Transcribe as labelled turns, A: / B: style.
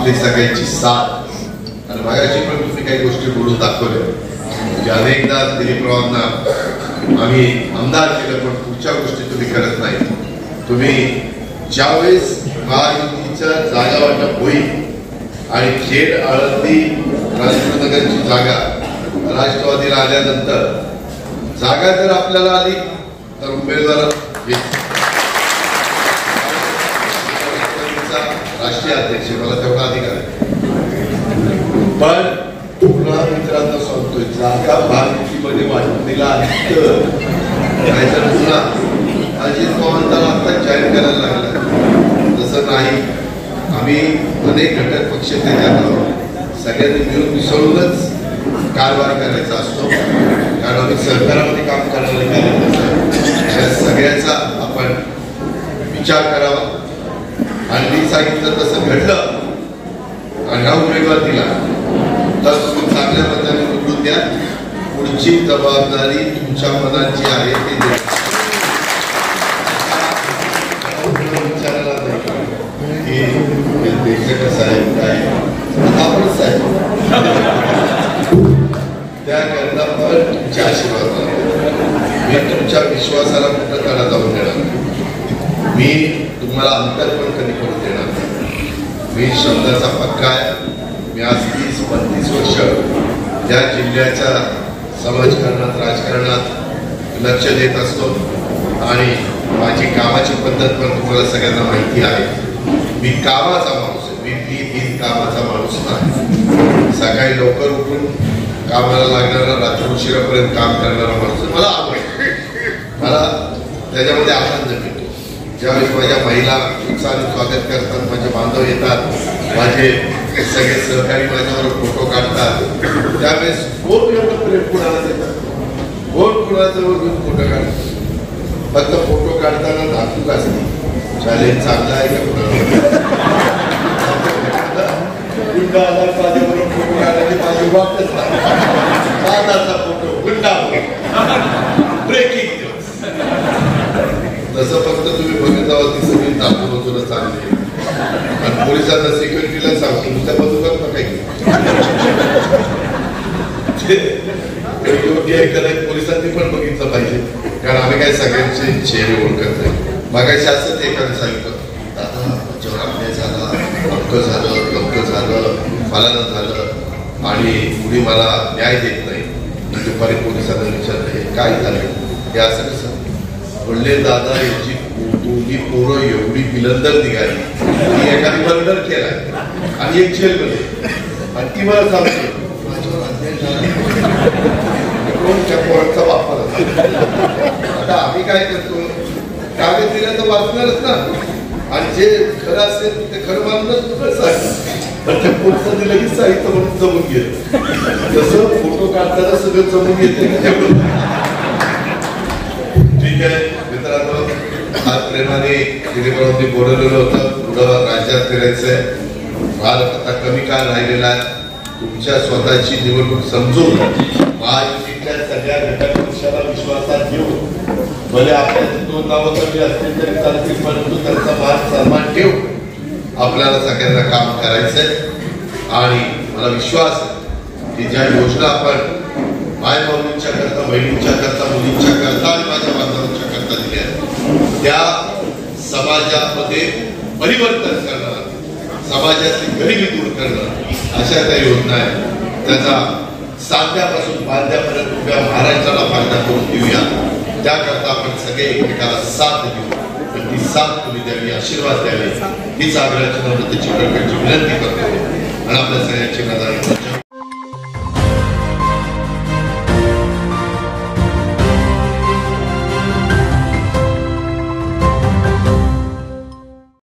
A: आपली सगळ्यांची साथ आणि मागाशी पण तुम्ही काही गोष्टी बोलून दाखवल्या म्हणजे अनेकदा दिलीपरावांना आम्ही आमदार केलं पण पुढच्या गोष्टी तुम्ही करत नाही. तुम्ही ज्यावेळेस महायुतीच्या जागा वाटप होईल आणि खेड आळंदी राजनगरची जागा राष्ट्रवादीला आल्यानंतर जागा जर आपल्याला आली तर उमेदवार राष्ट्रीय अध्यक्ष मला तेवढा अधिकार आहे. पण पुन्हा मित्रांना सांगतोय जागा महायुतीमध्ये वाटून दिला पुन्हा अजित पवारांना आता जाहीर करायला लागला. तसं नाही. आम्ही अनेक घटक पक्ष त्याच्यात आहोत. सगळ्यांनी मिळून मिसळूनच कारभार करायचा असतो कारण आम्ही सहकारामध्ये काम करणारे कार्यकर्ते या सगळ्याचा आपण विचार करावा. आणि मी सांगितलं तसं घडलं आणि हा उमेदवार दिला तर तुम्ही चांगल्या पद्धतीने निवडून द्या. पुढची जबाबदारी तुमच्या मनात जी आहे ती विचारायला नाही की साहेब काय आपण साहेब त्याकरता पण तुमचे आशीर्वाद मी तुमच्या विश्वासाला कुठं तडा जाऊन देणार. मी तुम्हाला अंतर पण कधी करून देणार. मी शब्दाचा पक्का आहे. मी आज 30-32 वर्ष या जिल्ह्याच्या समाजकारणात राजकारणात लक्ष देत असतो आणि माझी कामाची पद्धत पण तुम्हाला सगळ्यांना माहिती आहे. मी कामाचा माणूस आहे. मी बिन कामाचा माणूस नाही. सकाळी लवकर उठून कामाला लागणारा रात्री उशिरापर्यंत काम करणारा माणूस मला आवडते. मला त्याच्यामध्ये आनंद मिळतो. ज्यावेळेस माझ्या महिला उत्साहाने स्वागत करतात, माझे बांधव येतात, माझे सगळे सहकारी माझ्यावर फोटो काढतात, त्यावेळेस कोण एवढं प्रेम कुणाला देतात, कोण कुणाचं घेऊन फोटो काढतात. फक्त फोटो काढताना धातूक असते. चॅलेंज चांगला आहे का कुणाला गुंडा आला माझ्याबरोबर फोटो काढायची माझी वाटच नाही. फोटो गुंडा ब्रेकिंग तसं फक्त तुम्ही बघत आहोत ती सगळी दाखवून होतो चांगली. आणि पोलिसांना सिक्युरिटीला सांगतो तुमच्या बंदूकात काही योग्य आहे का पोलिसांनी पण बघितलं पाहिजे कारण आम्ही काय सगळ्यांचे चेहरे ओळखत नाही. मागाशी असंच एखादं सांगितलं दादा माझ्यावर अन्याय झाला, अमकं झालं, तमकं झालं, फलानं झालं आणि कुणी मला न्याय देत नाही. मी दुपारी पोलिसांना विचारलं काय झालं हे असं कसं बोलले दादा याची दोन्ही पोरं एवढी बिलंदर निघाली की एखादी मर्डर केलाय आणि एक जेलमध्ये आणि ती मला सांगते माझ्यावर अन्याय झाला त्या पोरांचा वापर. आता आम्ही काय करतो कागद दिला तर वाचणारच ना आणि जे खरं असेल ते खरं मानणंच पण त्या पोलिसांनी दिलं की साहित्य म्हणून जमून गेलं. जसं फोटो काढताना सगळं जमून येते. ठीक आहे मित्रांनो, आज प्रेमाने दिलीपरावांनी बोलवलेलं होतं पुढं राज्यात फिरायचंय. भारत आता कमी काळ राहिलेला आहे. तुमच्या स्वतःची निवडणूक समजून महायुतीच्या सगळ्या घटक पक्षाला विश्वासात घेऊन भले आपल्याचे 2 नावं कमी असतील तरी चालतील परंतु त्यांचा मान सन्मान ठेवून आपल्याला सगळ्यांना काम करायचंय. आणि मला विश्वास आहे की ज्या योजना आपण माय भाऊंच्या करता, बहिणींच्या करता, मुलींच्या करता आणि माझ्या बांधवांच्या करता दिल्या त्या समाजामध्ये परिवर्तन करणं, समाजातली गरिबी दूर करणं अशा त्या योजना आहेत. त्याचा सांध्यापासून बांध्यापर्यंत उभ्या महाराष्ट्राला फायदा करून देऊया. त्याकरता आपण सगळे एकमेकाला साथ देऊ. पण ती साथ तुम्ही द्यावी, आशीर्वाद द्यावे हीच आग्रहाची नम्रतेची प्रकारची विनंती करतो आणि आपल्या सगळ्यांची नजर